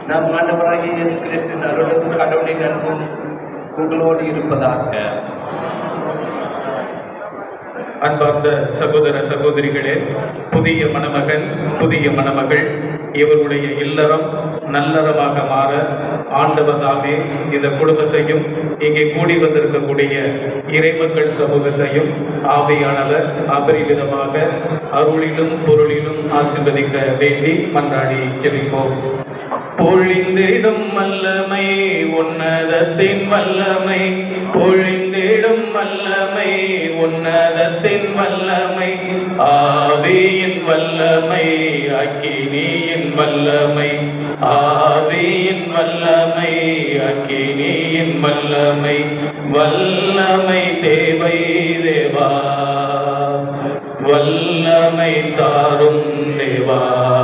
நம் ஆண்டவராகிய இயேசு கிறிஸ்துவின் அருளும் கடவுளின் அன்பும் உங்களோடு இருப்பதாக. அன்பார்ந்த சகோதர சகோதரிகளே, புதிய மணமகன் புதிய மணமகள் இவருடைய இல்லறம் நல்லறமாக மாற ஆண்டவர் தாமே இந்த குடும்பத்தையும் இங்கே கூடி வந்திருக்கக்கூடிய இறைமக்கள் சமூகத்தையும் ஆவியானவர் அபரிவிதமாக அருளிலும் பொருளிலும் ஆசீர்வதிக்க வேண்டி மன்றாடி ஜெபிப்போம். பொழிந்திடும் வல்லமை உன்னதத்தின் வல்லமை, பொழிந்திடும் வல்லமை உன்னதத்தின் வல்லமை, ஆவியின் வல்லமை அக்கினியின் வல்லமை, ஆவியின் வல்லமை அக்கினியின் வல்லமை, வல்லமை தேவை தேவா, வல்லமை தாரும் தேவா,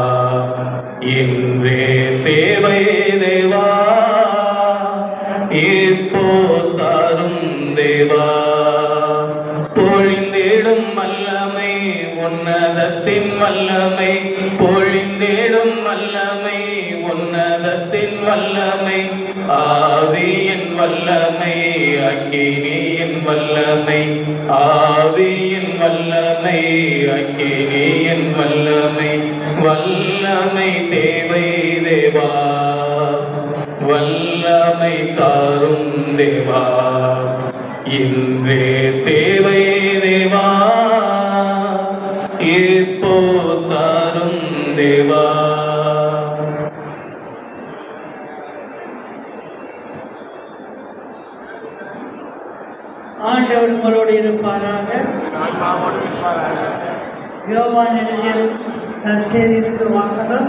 இன்றே தேவை தேவா, இப்போ தாரும் தேவா. பொழிந்திடும் வல்லமை உன்னதத்தின் வல்லமை, பொழிந்திடும் வல்லமை உன்னதத்தின் வல்லமை, ஆவியின் வல்லமை அக்கினியின் வல்லமை, ஆவியின் வல்லமை அக்கினியின் வல்லமை, வல்லமை தேவை தேவா, வல்லமை தாரும் தேவா, இன்றே தேவை தேவா, இப்போ தாரும் தேவா. ஆண்டவர் உங்களோடு இருப்பாராக. யோவான் எழுதிய நற்செய்திக்கு வாசகம்.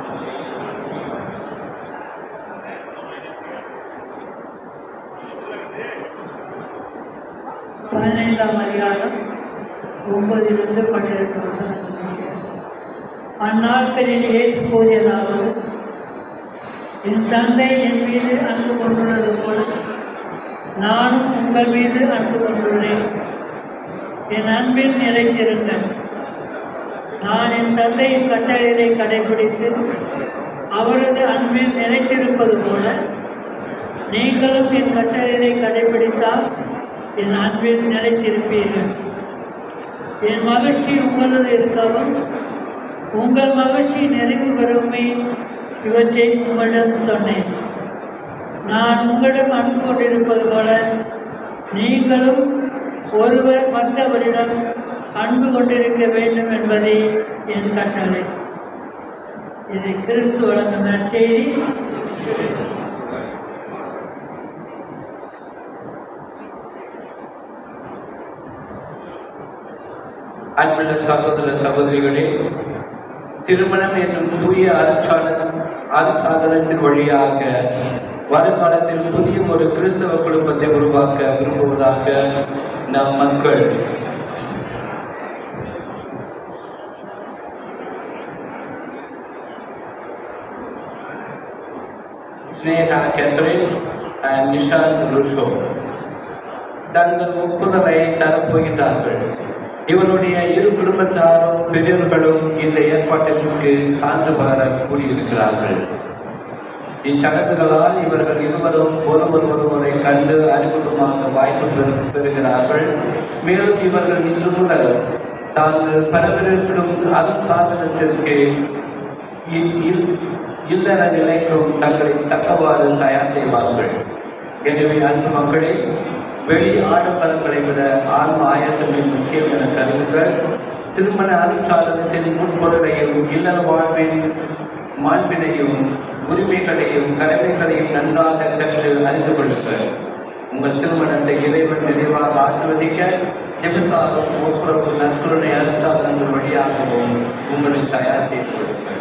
பதினைந்தாம் அதிகாரம் 9 - 12. அந்நாட்களில் இயேசு கூறியதாவது: என் தந்தை என் மீது அன்பு கொண்டுள்ளது போல நானும் உங்கள் மீது அன்பு கொண்டுள்ளேன். என் அன்பில் நிலைத்திருங்கள். நான் என் தந்தையின் கட்டளைகளை கடைபிடித்து அவரது அன்பில் நிலைத்திருப்பது போல நீங்களும் என் கட்டளைகளை கடைபிடித்தால் என் அன்பில் நிலைத்திருப்பீர்கள். என் மகிழ்ச்சி உங்களது இருக்கவும் உங்கள் மகிழ்ச்சி நிறைவு பெறுமே இவற்றை உங்களிடம் சொன்னேன். நான் உங்களிடம் அன்பு கொண்டிருப்பது போல நீங்களும் ஒருவர் மற்றவரிடம் அன்பு கொண்டிருக்க வேண்டும் என்பதே என் கட்டளை. இது கிறிஸ்து வழங்கும் நற்செய்தி. அன்புள்ள சகோதர சகோதரிகளே, திருமணம் என்னும் தூய அருட்சாதனத்தின் வழியாக வருங்காலத்தில் புதிய ஒரு கிறிஸ்தவ குடும்பத்தை உருவாக்க விரும்புவதாக நம் மக்கள் ஸ்னேகா கேத்ரின் and நிஷாந்த் ருஷோ தங்கள் ஒப்புதலை தரப்போகிறார்கள். இவருடைய இரு குடும்பத்தாரும் பெரியவர்களும் இந்த ஏற்பாட்டிற்கு சான்று பகர கூடியிருக்கிறார்கள். இச்சடங்குகளால் இவர்கள் இருவரும் ஒருவரை கண்டு அறிமுகமாக வாய்ப்பு பெறுகிறார்கள். மேலும் இவர்கள் இன்று முதல் தாங்கள் பரவிருக்கும் அருள் சாதனத்திற்கு இல்லற நிலைக்கும் தங்களை தக்கவாறு தயார் செய்வார்கள். எனவே அன்பு மக்களே, வெளி ஆடம்பரங்களை விட ஆன்ம ஆயத்தமே முக்கியம் என கருதுங்கள். திருமண அருட்சாதனத்தின் முன்பொருளையும் இல்லற வாழ்வின் மாண்பினையும் உரிமைகளையும் கடமைகளையும் நன்றாக கற்று அறிந்து கொள்ளுங்கள். உங்கள் திருமணத்தை இறைவன் நிறைவாக ஆசிர்வதிக்க எதிர்காலம் ஒப்புரவு நற்கருணை அருட்சாதனங்கள் வழியாகவும் உங்களை தயார் செய்து கொள்ளுங்கள்.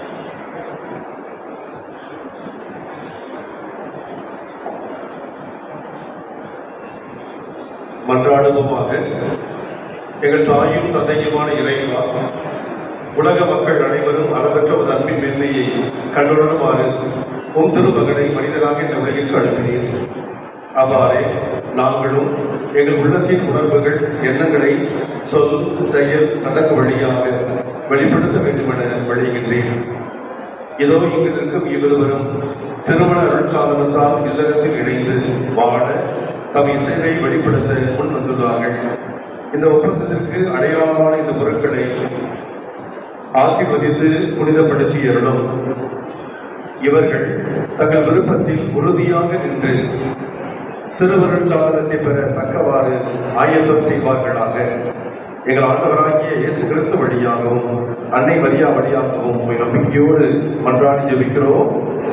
மன்றாடுவோமாக. எங்கள் தாயும் தந்தையுமான இறைவா, உலக மக்கள் அனைவரும் அளவற்ற ஒரு அன்பின் மேன்மையை கண்டுணருமாறு உம் திருமகனை மனிதராக இந்த உலகிற்கு அனுப்பினீர். அவ்வாறே நாங்களும் எங்கள் உள்ளத்தின் உணர்வுகள் எண்ணங்களை சொல் செயல் சடங்கு வழியாக வெளிப்படுத்த வேண்டும் என வழிகின்றேன். இதோ இங்கு இருக்கும் இவருவரும் திருமண அருட்சாதனத்தால் இல்லறத்தில் இணைந்து வாழ தம் இசைவை வெளிப்படுத்த முன் வந்துள்ளார்கள். இந்த ஒப்பந்தத்திற்கு அடையாளமான இந்த பொருட்களை ஆசீர்வதித்து புனிதப்படுத்தி அருளும். இவர்கள் தங்கள் விருப்பத்தில் உறுதியாக நின்று திருவருட்சாதனத்தை பெற தக்கவாறு ஆயத்தம் செய்வார்களாக. எங்கள் ஆண்டவராகிய இயேசு கிறிஸ்து வழியாகவும் அன்னை மரியா வழியாகவும் நம்பிக்கையோடு மன்றாடி ஜெபிக்கிறோம்.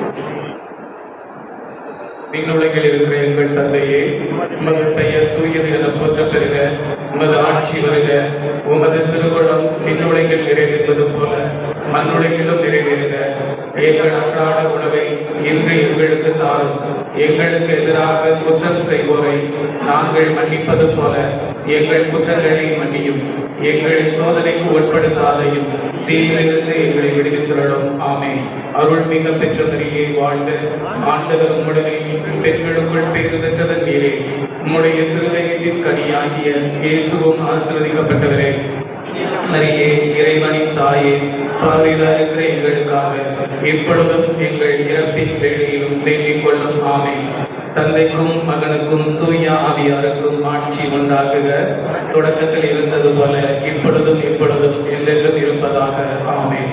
விண்ணுலகில் இருக்கிற எங்கள் தந்தையே, உமது பெயர் தூயது என போற்ற பெறுக. உமது ஆட்சி வருக. உமது திருவுளம் விண்ணுலகில் நிறைவேறுவது போல மண்ணுலகிலும் நிறைவேறுக. எங்கள் அன்றாட உணவை இன்று எங்களுக்கு தாரும். எங்களுக்கு எதிராக குற்றம் செய்வோரை நாங்கள் மன்னிப்பது போல எங்கள் குற்றங்களை மன்னியும். எங்களை சோதனைக்கு உட்படுத்தாதையும் தீயிலிருந்து எங்களை விடுவித்துள்ளோம். ஆமே. அருள்மிக பெற்ற மரியே வாழ்க. ஆண்டவர் உம்முடனே பெண்களுக்குள் பேறு பெற்றதன் மீறே உம்முடைய திருவயத்தின் கனியாகிய இயேசுவும் ஆசீர்வதிக்கப்பட்டவரே. மரியே, இறைவனின் தாயே, பாவிகளாக இருக்கிற எங்களுக்காக இப்பொழுதும் எங்கள் இறப்பின் வேளையிலும் வேண்டிக் கொள்ளும். ஆமே. தந்தைக்கும் மகனுக்கும் தூய ஆவியாருக்கும் ஆட்சி உண்டாகுக. தொடக்கத்தில் இருந்தது போல இப்பொழுதும் எப்பொழுதும் என்றென்றும் இருப்பதாக. ஆமே.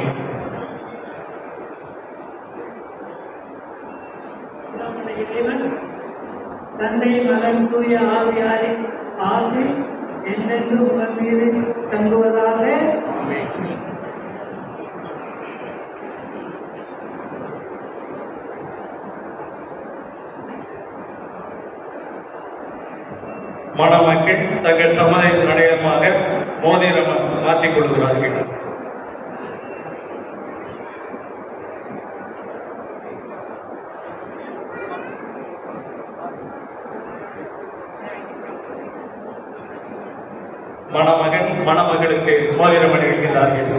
தந்தை மகன் தூய ஆவியாரின் ஆசி என்றென்றும் உங்கள் மீது தங்குவதாக. மணமக்கள் தங்கள் சம்மதத்தின் அடையாளமாக மோதிரம் மாற்றிக் கொள்கிறார்கள். மணமகன் மணமகளுக்கு மோதிரம் அணிவிக்கிறார்கள்.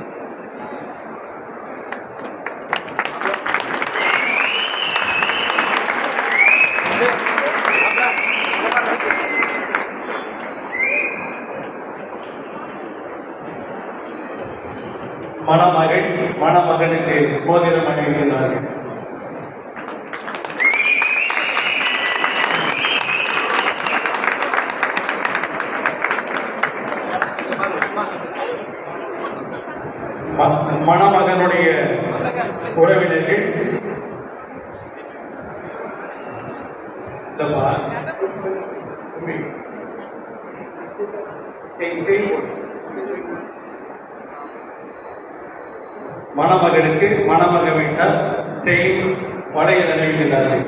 மணமகள் மணமகனுக்கு மோதிரம் அணிவிக்கிறார்கள். மணமகனுடைய உறவினர்கள் மணமகனுக்கு மணமகன் வீட்டார் செயின் வளையல் அணிவிக்கிறார்கள்.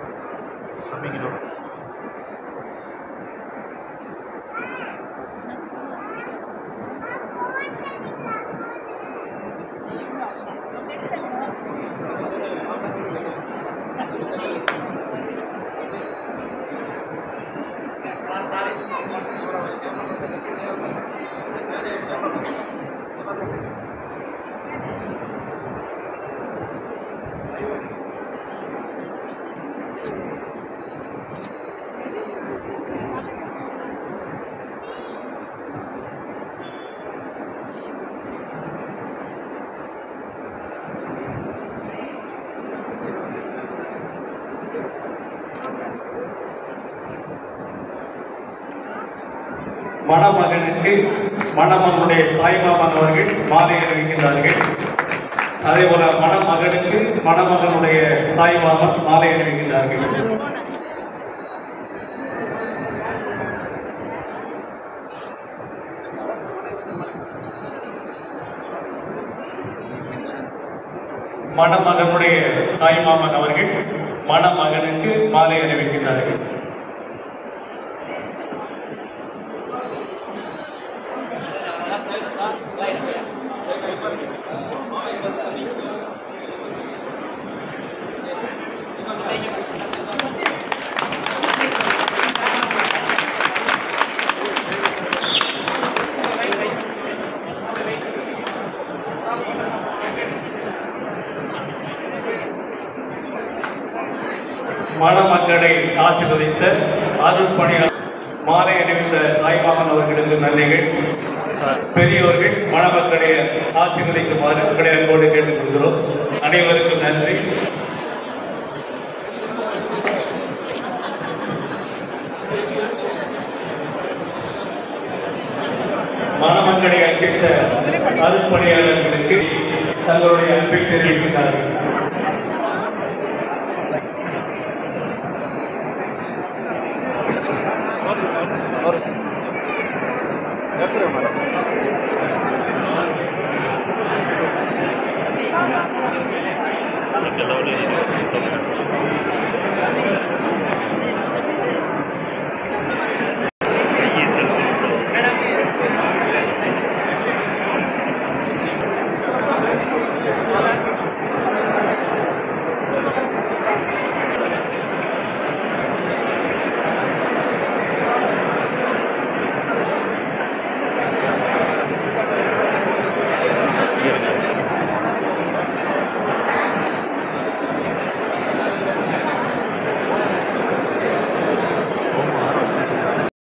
மணமகனுக்கு மணமகனுடைய தாய்மாமன் அவர்கள் மாலை அணிவிக்கின்றார்கள். அதே போல மணமகனுக்கு மணமகனுடைய தாய்மாமன் மாலை அணிவிக்கின்றார்கள். மணமகனுடைய தாய்மாமன் அவர்கள் மணமகனுக்கு மாலை அணிவிக்கின்றார்கள். மணமக்களை ஆசீர்வதித்த அருள் பணியாளர் மாலை அணிவித்த தாய்மாமன் அவர்களுக்கு நன்றிகள். பெரியோர்கள் மணமக்களை ஆசீர்வதிக்குமாறு உங்களை அன்போடு கேட்டுக் கொள்கிறோம். அனைவருக்கும் நன்றி. மணமக்களை அளித்த அருட்பணியாளர்களுக்கு தங்களுடைய அன்பை தெரிவிக்கிறார்கள். Gracias.